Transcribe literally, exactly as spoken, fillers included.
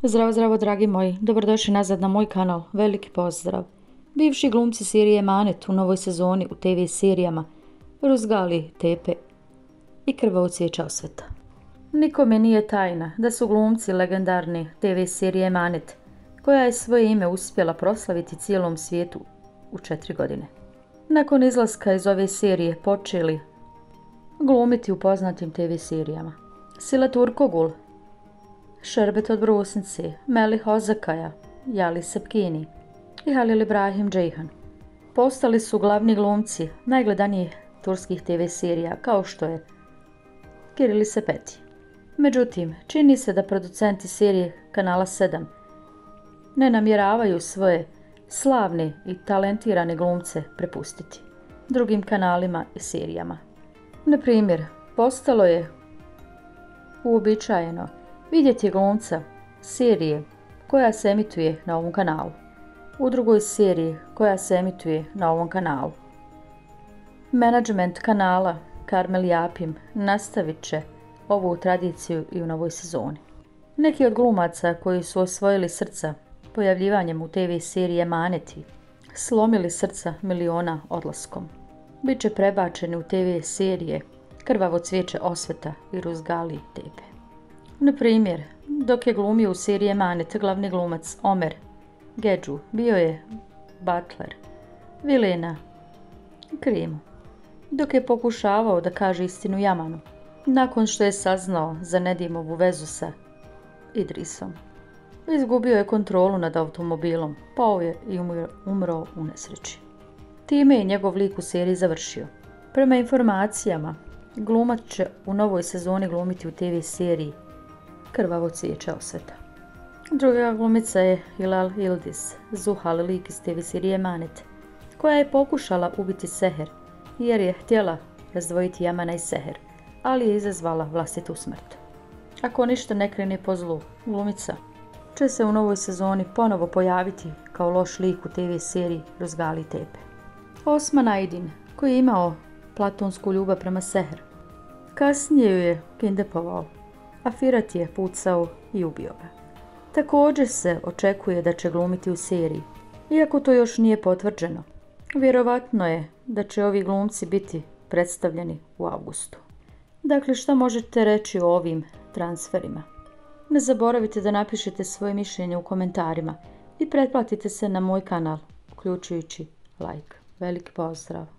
Zdravo, zdravo, dragi moji. Dobrodošli nazad na moj kanal. Veliki pozdrav. Bivši glumci serije Emanet u novoj sezoni u te ve serijama Ruzgali, Tepe i Krvoocjeća osveta. Nikome nije tajna da su glumci legendarne te ve serije Emanet, koja je svoje ime uspjela proslaviti cijelom svijetu u četiri godine. Nakon izlaska iz ove serije počeli glumiti u poznatim te ve serijama. Sila Turkogul, Šerbet od brusnice, Melih Ozakaja, Jali Sepkini i Halil Ibrahim Ceyhan. Postali su glavni glumci najgledanijih turskih te ve serija kao što je Kiril i Sepeti. Međutim, čini se da producenti serije Kanala sedam ne namjeravaju svoje slavne i talentirane glumce prepustiti drugim kanalima i serijama. Na primjer, postalo je uobičajeno vidjeti glumca serije koja se emituje na ovom kanalu u drugoj seriji koja se emituje na ovom kanalu. Menadžment kanala Karmel Japim nastavit će ovu tradiciju i u novoj sezoni. Neki od glumaca koji su osvojili srca pojavljivanjem u te ve seriji Emaneti slomili srca miliona odlaskom. Biće prebačeni u te ve serije Krvoocjeća osveta i Ruzgali, Tepe. Na primjer, dok je glumio u seriji Emanet, glavni glumac Omer Gedžu bio je butler Vilena Krimu, dok je pokušavao da kaže istinu Jamanu, nakon što je saznao za Nedimovu vezu sa Idrisom. Izgubio je kontrolu nad automobilom, pao je i umro u nesreći. Time je njegov lik u seriji završio. Prema informacijama, glumac će u novoj sezoni glumiti u te ve seriji Krvoocjeća osveta. Druga glumica je Hilal Yildiz, Zuhal, lik iz te ve serije Emanet, koja je pokušala ubiti Seher jer je htjela razdvojiti Jamana i Seher, ali je izazvala vlastitu smrt. Ako ništa ne krene po zlu, glumica će se u novoj sezoni ponovo pojaviti kao loš lik u te ve seriji Ruzgali, Tepe. Osman Aydin, koji je imao platonsku ljubav prema Seher, kasnije ju je kindepovao, a Firat je pucao i ubio ga. Također se očekuje da će glumiti u seriji, iako to još nije potvrđeno. Vjerovatno je da će ovi glumci biti predstavljeni u avgustu. Dakle, šta možete reći o ovim transferima? Ne zaboravite da napišete svoje mišljenje u komentarima i pretplatite se na moj kanal, uključujući like. Veliki pozdrav!